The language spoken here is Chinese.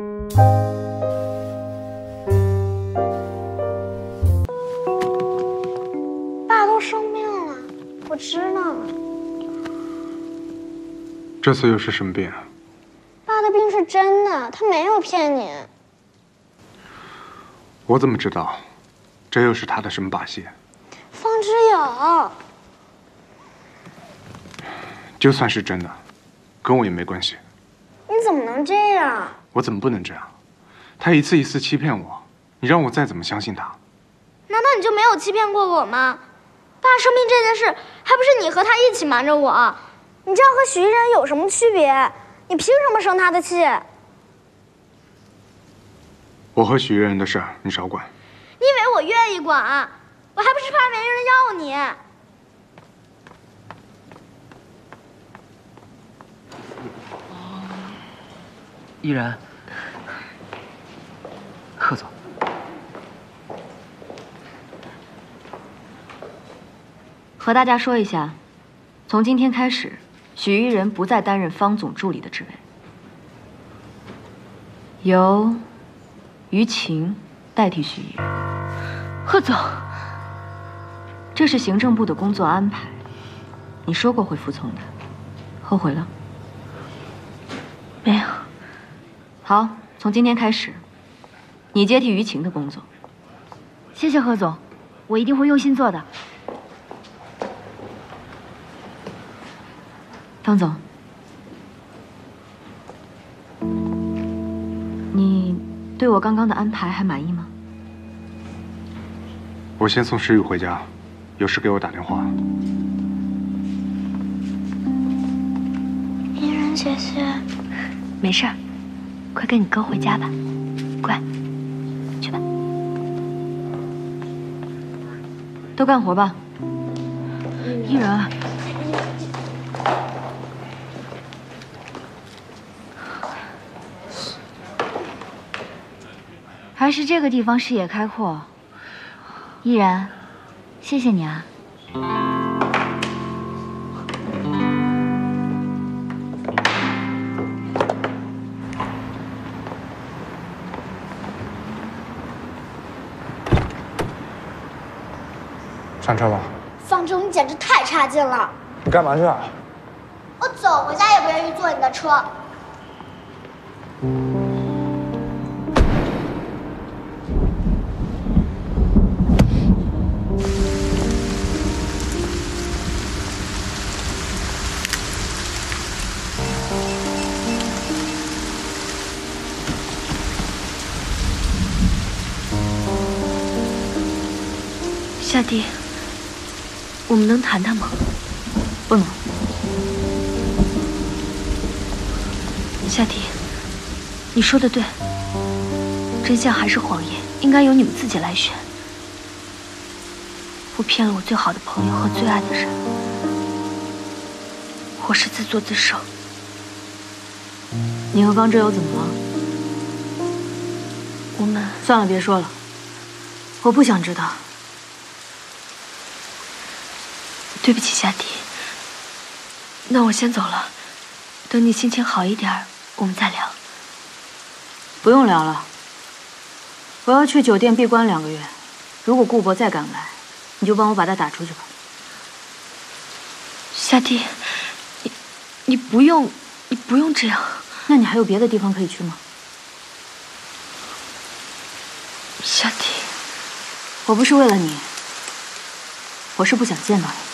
爸都生病了，我知道了。 这次又是什么病啊？ 爸的病是真的，他没有骗你。 我怎么知道？这又是他的什么把戏？ 方知有。 就算是真的，跟我也没关系。 你怎么能这样？ 我怎么不能这样？他一次一次欺骗我，你让我再怎么相信他？ 难道你就没有欺骗过我吗？爸生病这件事，还不是你和他一起瞒着我？你这样和许一人有什么区别？你凭什么生他的气？ 我和许一人的事儿，你少管。 你以为我愿意管？我还不是怕没人要你。 依然，贺总， 和大家说一下，从今天开始，许依人不再担任方总助理的职位，由于晴代替许依人。贺总，这是行政部的工作安排，你说过会服从的，后悔了？没有。好，从今天开始，你接替于晴的工作。 谢谢贺总，我一定会用心做的。 方总，你对我刚刚的安排还满意吗？ 我先送诗雨回家，有事给我打电话。 依然姐姐， 没事儿，快跟你哥回家吧，乖，去吧。 都干活吧。 依然，还是这个地方视野开阔。依然，谢谢你啊。 上车吧。 方舟，你简直太差劲了！ 你干嘛去啊？ 我走回家也不愿意坐你的车。 夏迪，我们能谈谈吗？ 不能。 夏迪，你说的对，真相还是谎言，应该由你们自己来选。我骗了我最好的朋友和最爱的人，我是自作自受。 你和方志友怎么了？ 我们算了，别说了，我不想知道。 对不起，夏迪。那我先走了，等你心情好一点，我们再聊。 不用聊了，我要去酒店闭关2个月。如果顾博再敢来，你就帮我把他打出去吧。 夏迪，你不用这样。 那你还有别的地方可以去吗？ 夏迪， 我不是为了你，我是不想见到你。